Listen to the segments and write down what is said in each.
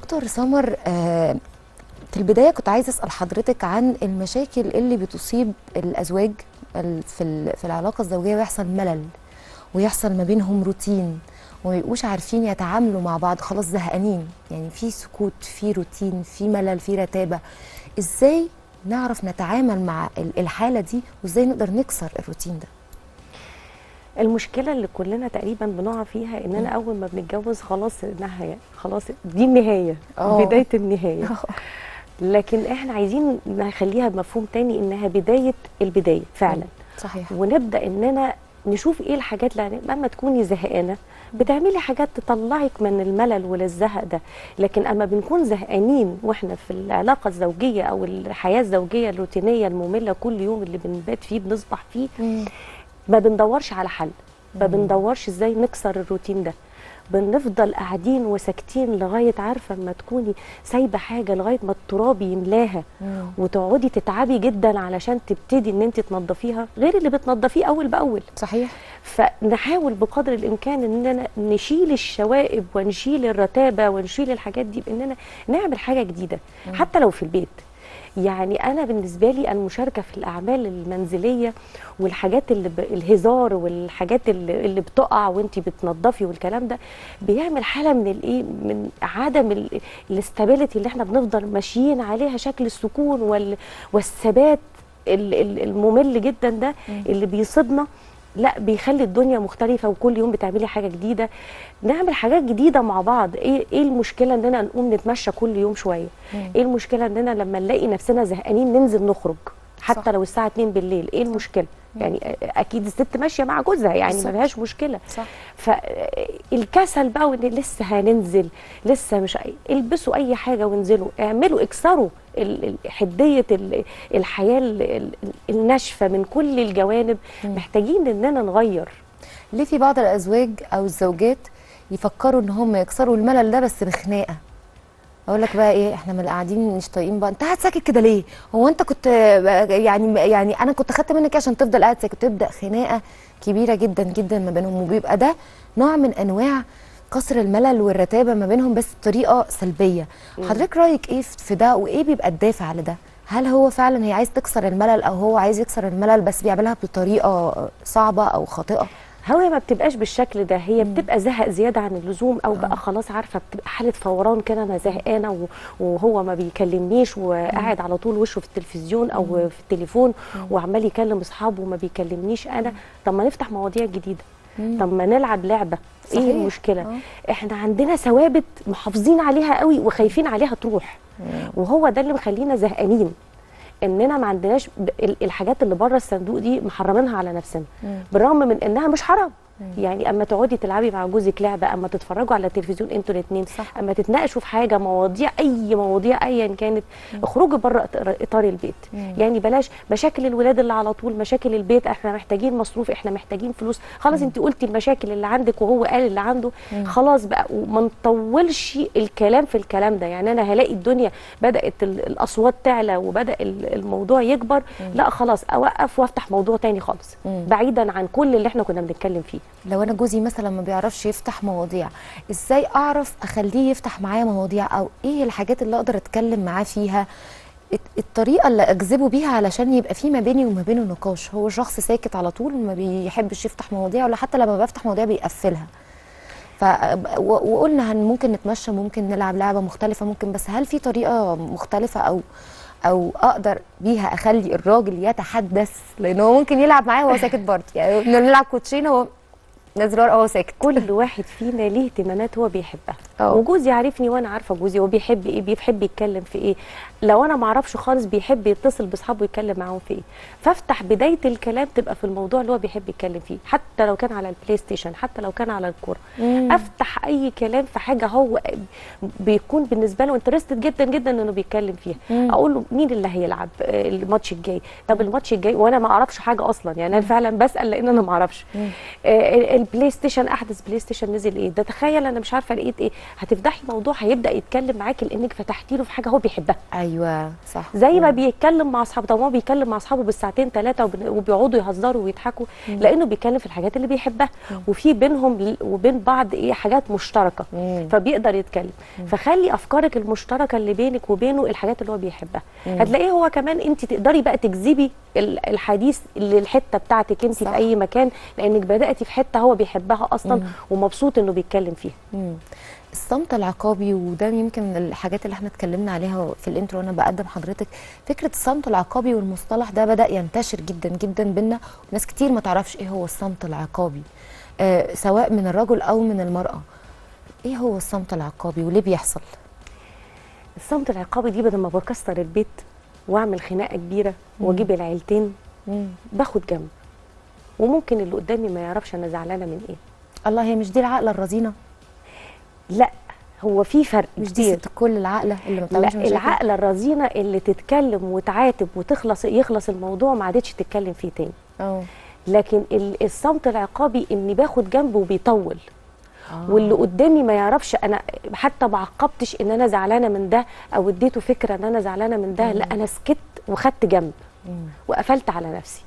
دكتور سمر، في البداية كنت عايزة أسأل حضرتك عن المشاكل اللي بتصيب الأزواج في العلاقة الزوجية، ويحصل ملل ويحصل ما بينهم روتين وما يبقوش عارفين يتعاملوا مع بعض، خلاص زهقانين، يعني في سكوت، في روتين، في ملل، في رتابة. إزاي نعرف نتعامل مع الحالة دي، وإزاي نقدر نكسر الروتين ده؟ المشكله اللي كلنا تقريبا بنقع فيها ان انا اول ما بنتجوز خلاص النهايه، خلاص دي النهايه، بدايه النهايه. لكن احنا عايزين نخليها بمفهوم تاني، انها بدايه البدايه فعلا. صحيح. ونبدا اننا نشوف ايه الحاجات اللي لما تكوني زهقانه بتعملي حاجات تطلعك من الملل والزهق ده. لكن اما بنكون زهقانين واحنا في العلاقه الزوجيه او الحياه الزوجيه الروتينيه الممله كل يوم اللي بنبات فيه بنصبح فيه، ما بندورش على حل، ما بندورش ازاي نكسر الروتين ده. بنفضل قاعدين وساكتين لغايه، عارفه اما تكوني سايبه حاجه لغايه ما التراب يملاها وتقعدي تتعبي جدا علشان تبتدي ان انت تنظفيها، غير اللي بتنظفيه اول باول. صحيح. فنحاول بقدر الامكان اننا نشيل الشوائب ونشيل الرتابه ونشيل الحاجات دي باننا نعمل حاجه جديده حتى لو في البيت. يعني انا بالنسبه لي المشاركه في الاعمال المنزليه والحاجات الهزار والحاجات اللي بتقع وانت بتنظفي والكلام ده بيعمل حاله من الايه، من عدم الاستابيليتي اللي احنا بنفضل ماشيين عليها، شكل السكون والثبات الممل جدا ده اللي بيصيبنا. لا، بيخلي الدنيا مختلفه وكل يوم بتعملي حاجه جديده. نعمل حاجات جديده مع بعض. ايه المشكله اننا نقوم نتمشى كل يوم شويه؟ ايه المشكله اننا لما نلاقي نفسنا زهقانين ننزل نخرج حتى صح. لو الساعه 2 بالليل، ايه المشكله؟ يعني اكيد الست ماشيه مع جوزها، يعني ما فيهاش مشكله. صح. فالكسل بقى وان لسه هننزل، لسه مش البسوا اي حاجه وانزلوا، اعملوا، اكسروا حديه الحياه الناشفه من كل الجوانب. محتاجين اننا نغير. ليه في بعض الازواج او الزوجات يفكروا ان هم يكسروا الملل ده بس بخناقه؟ اقول لك بقى ايه، احنا من قاعدين مش طايقين بقى، انت قاعد ساكت كده ليه؟ هو انت كنت يعني انا كنت خدت منك عشان تفضل قاعد ساكت؟ تبدا خناقه كبيره جدا جدا ما بينهم، وبيبقى ده نوع من انواع كسر الملل والرتابه ما بينهم بس بطريقه سلبيه. حضرتك رايك ايه في ده، وايه بيبقى الدافع لده؟ هل هو فعلا هي عايز تكسر الملل، او هو عايز يكسر الملل بس بيعملها بطريقه صعبه او خاطئه؟ هو ما بتبقاش بالشكل ده، هي بتبقى زهق زياده عن اللزوم، او بقى خلاص عارفه بتبقى حاله فوران كده، انا زهقانه وهو ما بيكلمنيش وقاعد على طول وشه في التلفزيون او في التليفون وعمال يكلم اصحابه وما بيكلمنيش انا. طب ما نفتح مواضيع جديده، طب ما نلعب لعبه. صحيح. ايه المشكله؟ احنا عندنا ثوابت محافظين عليها قوي وخايفين عليها تروح، وهو ده اللي مخلينا زهقانين، اننا ما عندناش الحاجات اللي بره الصندوق دي محرمينها على نفسنا، بالرغم من انها مش حرام. يعني اما تقعدي تلعبي مع جوزك لعبه، اما تتفرجوا على التلفزيون انتوا الاثنين، اما تتناقشوا في حاجه، مواضيع، اي مواضيع ايا كانت، اخرجوا بره اطار البيت. يعني بلاش مشاكل الولاد اللي على طول، مشاكل البيت، احنا محتاجين مصروف، احنا محتاجين فلوس، خلاص انت قلتي المشاكل اللي عندك وهو قال اللي عنده، خلاص بقى، وما نطولش الكلام في الكلام ده. يعني انا هلاقي الدنيا بدات الاصوات تعلى وبدا الموضوع يكبر، لا خلاص اوقف وافتح موضوع تاني خالص بعيدا عن كل اللي احنا كنا بنتكلم فيه. لو انا جوزي مثلا ما بيعرفش يفتح مواضيع، ازاي اعرف اخليه يفتح معايا مواضيع، او ايه الحاجات اللي اقدر اتكلم معاه فيها، الطريقه اللي اجذبه بيها علشان يبقى في ما بيني وما بينه نقاش؟ هو شخص ساكت على طول ما بيحبش يفتح مواضيع، ولا حتى لما بفتح مواضيع بيقفلها. وقلنا ممكن نتمشى، ممكن نلعب لعبه مختلفه، ممكن، بس هل في طريقه مختلفه او اقدر بيها اخلي الراجل يتحدث؟ لانه هو ممكن يلعب معايا وهو ساكت برضه، يعني نلعب كوتشينه وهو نزرار هو ساكت. كل واحد فينا ليه اهتمامات هو بيحبها، وجوزي عارفني وانا عارفه جوزي هو بيحب ايه، بيحب يتكلم في ايه. لو انا ما اعرفش خالص بيحب يتصل باصحابه يتكلم معاهم في ايه، فافتح بدايه الكلام تبقى في الموضوع اللي هو بيحب يتكلم فيه، حتى لو كان على البلاي ستيشن، حتى لو كان على الكوره. افتح اي كلام في حاجه هو بيكون بالنسبه له انترستد جدا جدا انه بيتكلم فيها. اقول له مين اللي هيلعب الماتش الجاي؟ طب الماتش الجاي وانا ما اعرفش حاجه اصلا، يعني انا فعلا بسال لان انا ما اعرفش. البلاي ستيشن، احدث بلاي ستيشن نزل ايه ده، تخيل انا مش عارفه لقيت ايه. هتفتحي موضوع هيبدا يتكلم معاكي لانك فتحتي له في حاجه هو بيحبها. ايوه صح. زي ما بيتكلم مع اصحابه. طب هو بيتكلم مع اصحابه بالساعتين 3 وبيقعدوا يهزروا ويضحكوا لانه بيتكلم في الحاجات اللي بيحبها وفي بينهم وبين بعض ايه حاجات مشتركه فبيقدر يتكلم. فخلي افكارك المشتركه اللي بينك وبينه الحاجات اللي هو بيحبها. هتلاقيه هو كمان انت تقدري بقى تجذبي الحديث للحته بتاعتك انت في اي مكان لانك بداتي في حته هو بيحبها اصلا ومبسوط انه بيتكلم فيها. الصمت العقابي، وده يمكن من الحاجات اللي احنا اتكلمنا عليها في الانترو وانا بقدم حضرتك. فكره الصمت العقابي والمصطلح ده بدا ينتشر جدا جدا بينا، وناس كتير ما تعرفش ايه هو الصمت العقابي، سواء من الرجل او من المراه. ايه هو الصمت العقابي وليه بيحصل؟ الصمت العقابي دي بدل ما بكسر البيت واعمل خناقه كبيره واجيب العيلتين، باخد جنب وممكن اللي قدامي ما يعرفش انا زعلانه من ايه. الله، هي مش دي العقله الرزينه؟ لا، هو في فرق. مش دي ست الكل العقله اللي ما بتعملش مشاكل؟ العقله الرزينه اللي تتكلم وتعاتب يخلص الموضوع ما عادتش تتكلم فيه تاني. لكن الصمت العقابي اني باخد جنب وبيطول واللي قدامي ما يعرفش انا حتى ما عقبتش ان انا زعلانه من ده او اديته فكره ان انا زعلانه من ده. لا، انا سكت وخدت جنب وقفلت على نفسي.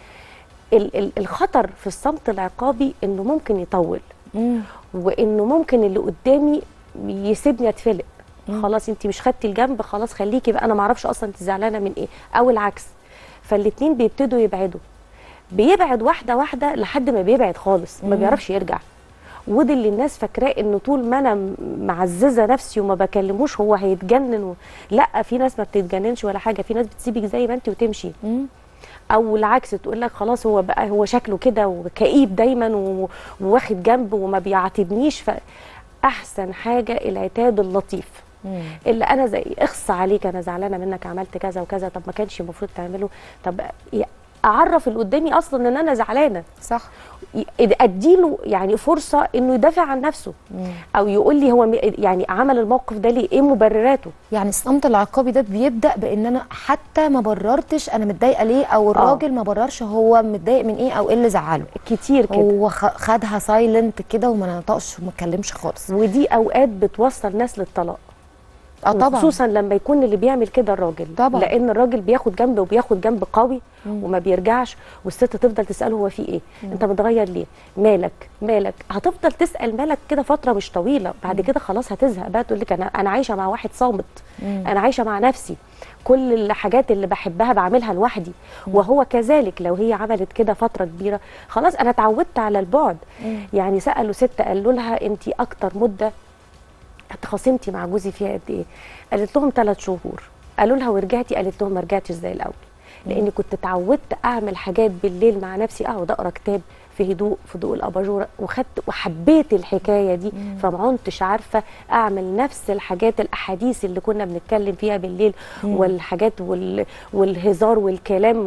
الخطر في الصمت العقابي انه ممكن يطول وانه ممكن اللي قدامي يسيبني اتفلق. خلاص انت مش خدتي الجنب، خلاص خليكي بقى انا ما اعرفش اصلا انت زعلانه من ايه، او العكس. فالاتنين بيبتدوا يبعدوا، بيبعد واحده واحده لحد ما بيبعد خالص ما بيعرفش يرجع. وده اللي الناس فاكراه انه طول ما انا معززه نفسي وما بكلموش هو هيتجنن لا، في ناس ما بتتجننش ولا حاجه، في ناس بتسيبك زي ما انت وتمشي. او العكس تقول لك خلاص هو بقى هو شكله كده وكئيب دايما وواخد جنب وما بيعاتبنيش. فاحسن حاجه العتاب اللطيف اللي انا زي اخص عليك انا زعلانه منك عملت كذا وكذا، طب ما كانش المفروض تعمله، طب اعرف اللي قدامي اصلا ان انا زعلانه. صح. اديله يعني فرصه انه يدافع عن نفسه او يقول لي هو يعني عمل الموقف ده ليه، ايه مبرراته. يعني الصمت العقابي ده بيبدا بان انا حتى ما بررتش انا متضايقه ليه، او الراجل ما بررش هو متضايق من ايه او ايه اللي زعله. كتير كده هو خدها سايلنت كده وما نطقش وما اتكلمش خالص. ودي اوقات بتوصل ناس للطلاق. طبعا، خصوصا لما يكون اللي بيعمل كده الراجل. طبعا. لان الراجل بياخد جنب وبياخد جنب قوي وما بيرجعش، والست تفضل تساله هو في ايه، انت متغير ليه، مالك هتفضل تسال مالك كده فتره مش طويله. بعد كده خلاص هتزهق بقى، تقول لك انا عايشه مع واحد صامت، انا عايشه مع نفسي، كل الحاجات اللي بحبها بعملها لوحدي. وهو كذلك لو هي عملت كده فتره كبيره خلاص انا اتعودت على البعد. يعني سالوا ست قالوا لها انت اكتر مده اتخاصمتي مع جوزي فيها قد ايه؟ قالت لهم 3 شهور. قالوا لها ورجعتي؟ قالت لهم ما رجعتش زي الاول، لاني كنت اتعودت اعمل حاجات بالليل مع نفسي، اقعد اقرا كتاب في هدوء في ضوء الاباجوره، وحبيت الحكايه دي. فما كنتش عارفه اعمل نفس الحاجات الاحاديث اللي كنا بنتكلم فيها بالليل والحاجات والهزار والكلام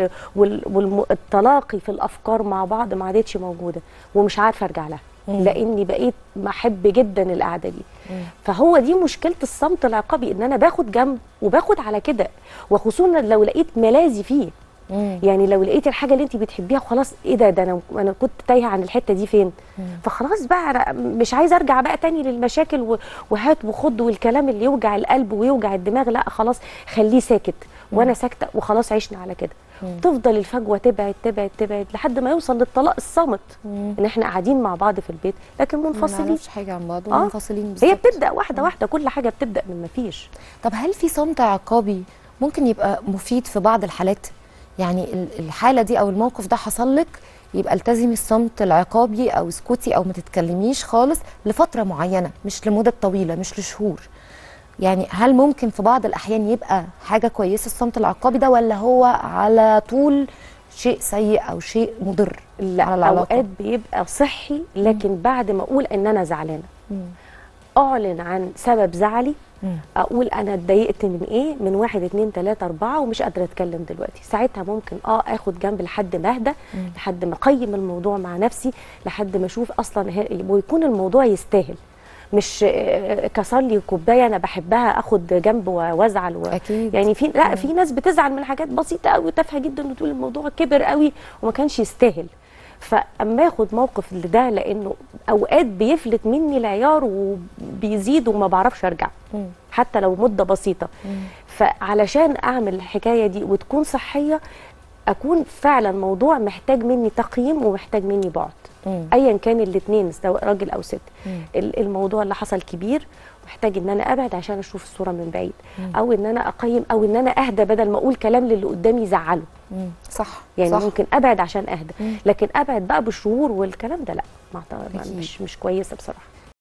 والتلاقي في الافكار مع بعض ما عادتش موجوده، ومش عارفه ارجع لها لاني بقيت بحب جدا القعده دي. فهو دي مشكله الصمت العقابي، ان انا باخد جنب وباخد على كده، وخصوصا لو لقيت ملاذي فيه. يعني لو لقيت الحاجه اللي انت بتحبيها خلاص ايه ده انا كنت تايهه عن الحته دي فين، فخلاص بقى انا مش عايزه ارجع بقى تاني للمشاكل وهات وخد والكلام اللي يوجع القلب ويوجع الدماغ. لا خلاص خليه ساكت وانا ساكته وخلاص عشنا على كده. تفضل الفجوه تبعد لحد ما يوصل للطلاق الصامت، ان احنا قاعدين مع بعض في البيت لكن منفصلين، ما نعرفش حاجه عن بعض ومنفصلين. هي بتبدا واحده واحده، كل حاجه بتبدا من ما فيش. طب هل في صمت عقابي ممكن يبقى مفيد في بعض الحالات؟ يعني الحاله دي او الموقف ده حصل لك، يبقى التزمي الصمت العقابي او اسكتي او ما تتكلميش خالص لفتره معينه، مش لمده طويله، مش لشهور. يعني هل ممكن في بعض الاحيان يبقى حاجه كويسه الصمت العقابي ده، ولا هو على طول شيء سيء او شيء مضر على العلاقه؟ اوقات بيبقى صحي، لكن بعد ما اقول ان انا زعلانه اعلن عن سبب زعلي، اقول انا اتضايقت من ايه، من 1 2 3 4 ومش قادره اتكلم دلوقتي. ساعتها ممكن اخد جنب لحد ما اهدى، لحد ما اقيم الموضوع مع نفسي، لحد ما اشوف اصلا ويكون الموضوع يستاهل، مش كسر لي كوبايه انا بحبها اخد جنب وازعل اكيد. يعني في ناس بتزعل من حاجات بسيطه قوي وتافهه جدا وتقول الموضوع كبر قوي وما كانش يستاهل. فاما اخد موقف لده، لانه اوقات بيفلت مني العيار وبيزيد وما بعرفش ارجع حتى لو مده بسيطه. فعلشان اعمل الحكايه دي وتكون صحيه، اكون فعلا موضوع محتاج مني تقييم ومحتاج مني بعد، ايا كان الاثنين سواء راجل او ست. الموضوع اللي حصل كبير، محتاج ان انا ابعد عشان اشوف الصوره من بعيد، او ان انا اقيم، او ان انا اهدى بدل ما اقول كلام للي قدامي يزعله. صح يعني صح. ممكن ابعد عشان اهدى، لكن ابعد بقى بالشهور والكلام ده لا، مش كويسه بصراحه.